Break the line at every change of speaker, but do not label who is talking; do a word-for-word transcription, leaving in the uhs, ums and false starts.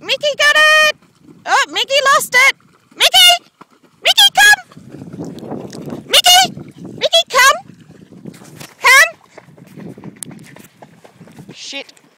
Mickey got it! Oh, Mickey lost it! Mickey! Mickey, come! Mickey! Mickey, come! Come! Shit.